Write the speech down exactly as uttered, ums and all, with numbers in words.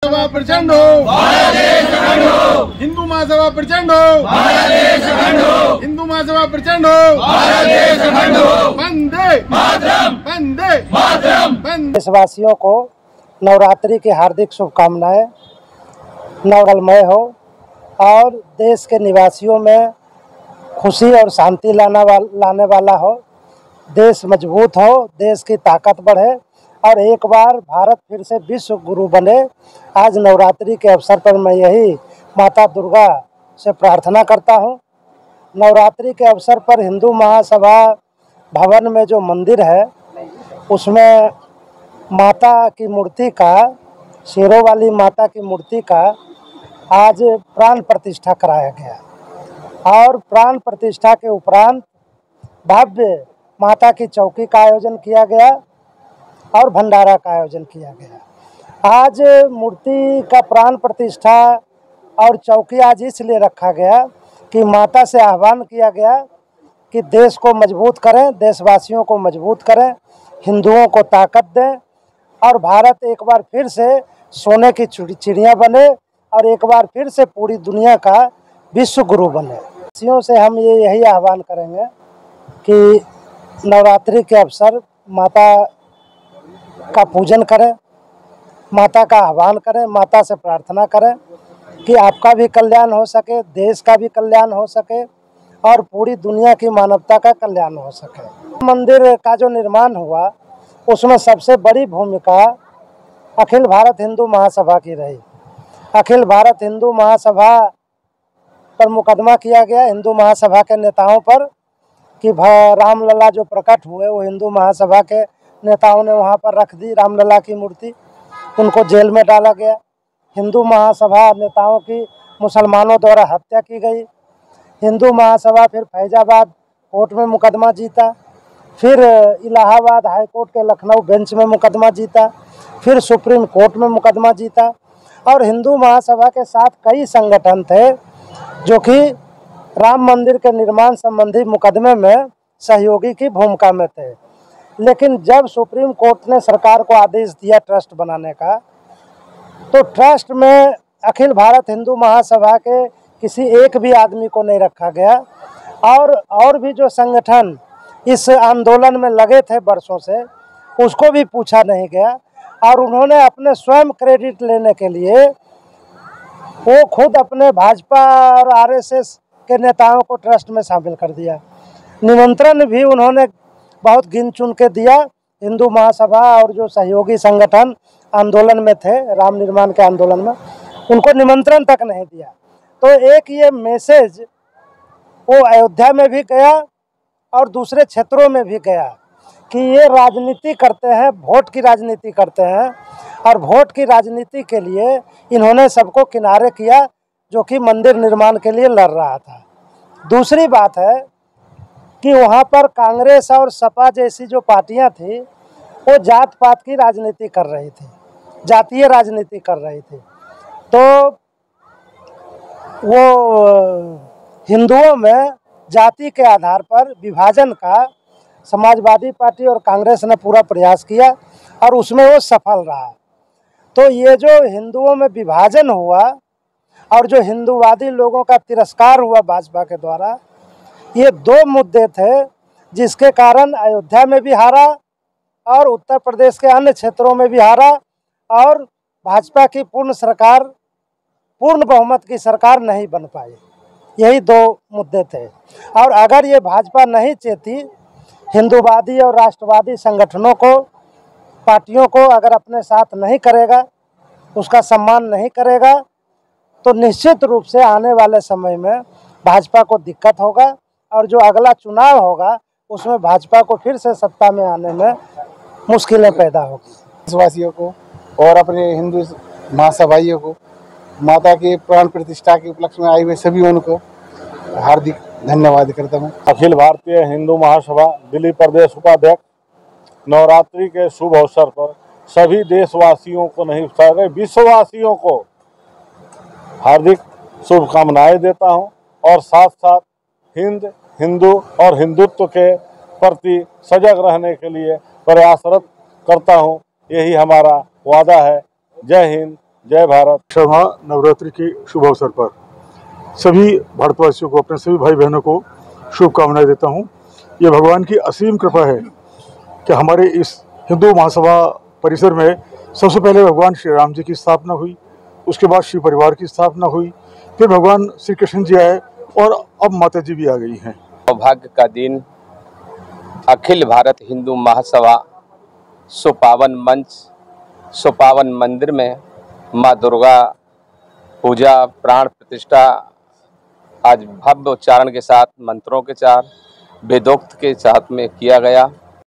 महासभा प्रचंड हो, हिंदू महासभा प्रचंड हो, हिंदू महासभा प्रचंड हो, वंदे मातरम, वंदे मातरम, वंदे। देशवासियों को नवरात्रि की हार्दिक शुभकामनाएं। नवरलमय हो और देश के निवासियों में खुशी और शांति लाना वा, लाने वाला हो। देश मजबूत हो, देश की ताकत बढ़े और एक बार भारत फिर से विश्व गुरु बने। आज नवरात्रि के अवसर पर मैं यही माता दुर्गा से प्रार्थना करता हूँ। नवरात्रि के अवसर पर हिंदू महासभा भवन में जो मंदिर है उसमें माता की मूर्ति का, शेरों वाली माता की मूर्ति का आज प्राण प्रतिष्ठा कराया गया और प्राण प्रतिष्ठा के उपरांत भव्य माता की चौकी का आयोजन किया गया और भंडारा का आयोजन किया गया। आज मूर्ति का प्राण प्रतिष्ठा और चौकी आज इसलिए रखा गया कि माता से आह्वान किया गया कि देश को मजबूत करें, देशवासियों को मजबूत करें, हिंदुओं को ताकत दें और भारत एक बार फिर से सोने की चिड़िया बने और एक बार फिर से पूरी दुनिया का विश्व गुरु बने। देशवासियों से हम ये यही आह्वान करेंगे कि नवरात्रि के अवसर माता का पूजन करें, माता का आह्वान करें, माता से प्रार्थना करें कि आपका भी कल्याण हो सके, देश का भी कल्याण हो सके और पूरी दुनिया की मानवता का कल्याण हो सके। मंदिर का जो निर्माण हुआ उसमें सबसे बड़ी भूमिका अखिल भारत हिंदू महासभा की रही। अखिल भारत हिंदू महासभा पर मुकदमा किया गया, हिंदू महासभा के नेताओं पर, कि रामलला जो प्रकट हुए वो हिंदू महासभा के नेताओं ने वहाँ पर रख दी रामलला की मूर्ति, उनको जेल में डाला गया। हिंदू महासभा नेताओं की मुसलमानों द्वारा हत्या की गई। हिंदू महासभा फिर फैजाबाद कोर्ट में मुकदमा जीता, फिर इलाहाबाद हाई कोर्ट के लखनऊ बेंच में मुकदमा जीता, फिर सुप्रीम कोर्ट में मुकदमा जीता और हिंदू महासभा के साथ कई संगठन थे जो कि राम मंदिर के निर्माण संबंधी मुकदमे में सहयोगी की भूमिका में थे। लेकिन जब सुप्रीम कोर्ट ने सरकार को आदेश दिया ट्रस्ट बनाने का, तो ट्रस्ट में अखिल भारत हिंदू महासभा के किसी एक भी आदमी को नहीं रखा गया और और भी जो संगठन इस आंदोलन में लगे थे वर्षों से उसको भी पूछा नहीं गया और उन्होंने अपने स्वयं क्रेडिट लेने के लिए वो खुद अपने भाजपा और आरएसएस के नेताओं को ट्रस्ट में शामिल कर दिया। निमंत्रण भी उन्होंने बहुत गिन चुन के दिया। हिंदू महासभा और जो सहयोगी संगठन आंदोलन में थे, राम निर्माण के आंदोलन में, उनको निमंत्रण तक नहीं दिया। तो एक ये मैसेज वो अयोध्या में भी गया और दूसरे क्षेत्रों में भी गया कि ये राजनीति करते हैं, वोट की राजनीति करते हैं और वोट की राजनीति के लिए इन्होंने सबको किनारे किया जो कि मंदिर निर्माण के लिए लड़ रहा था। दूसरी बात है कि वहाँ पर कांग्रेस और सपा जैसी जो पार्टियाँ थी वो जात पात की राजनीति कर रही थी, जातीय राजनीति कर रही थी। तो वो हिंदुओं में जाति के आधार पर विभाजन का समाजवादी पार्टी और कांग्रेस ने पूरा प्रयास किया और उसमें वो सफल रहा। तो ये जो हिंदुओं में विभाजन हुआ और जो हिंदूवादी लोगों का तिरस्कार हुआ भाजपा के द्वारा, ये दो मुद्दे थे जिसके कारण अयोध्या में भी हारा और उत्तर प्रदेश के अन्य क्षेत्रों में भी हारा और भाजपा की पूर्ण सरकार, पूर्ण बहुमत की सरकार नहीं बन पाई। यही दो मुद्दे थे और अगर ये भाजपा नहीं चाहती, हिंदूवादी और राष्ट्रवादी संगठनों को, पार्टियों को अगर अपने साथ नहीं करेगा, उसका सम्मान नहीं करेगा, तो निश्चित रूप से आने वाले समय में भाजपा को दिक्कत होगा और जो अगला चुनाव होगा उसमें भाजपा को फिर से सत्ता में आने में मुश्किलें पैदा होगी। देशवासियों को और अपने हिंदू महासभाइयों को माता के प्राण प्रतिष्ठा के उपलक्ष्य में आए हुए सभी उनको हार्दिक धन्यवाद करता हूँ। अखिल भारतीय हिंदू महासभा दिल्ली प्रदेश उपाध्यक्ष नवरात्रि के शुभ अवसर पर सभी देशवासियों को नहीं, सारे विश्ववासियों को हार्दिक शुभकामनाएं देता हूं और साथ साथ हिंद, हिंदू और हिंदुत्व के प्रति सजग रहने के लिए प्रयासरत करता हूं। यही हमारा वादा है। जय हिंद, जय भारत। क्षमा नवरात्रि के शुभ अवसर पर सभी भारतवासियों को, अपने सभी भाई बहनों को शुभकामनाएं देता हूं। ये भगवान की असीम कृपा है कि हमारे इस हिंदू महासभा परिसर में सबसे पहले भगवान श्री राम जी की स्थापना हुई, उसके बाद शिव परिवार की स्थापना हुई, फिर भगवान श्री कृष्ण जी आए और अब माता जी भी आ गई हैं। सौभाग्य का दिन, अखिल भारत हिंदू महासभा सुपावन मंच, सुपावन मंदिर में माँ दुर्गा पूजा प्राण प्रतिष्ठा आज भव्य उच्चारण के साथ, मंत्रों के साथ, वेदोक्त के साथ में किया गया।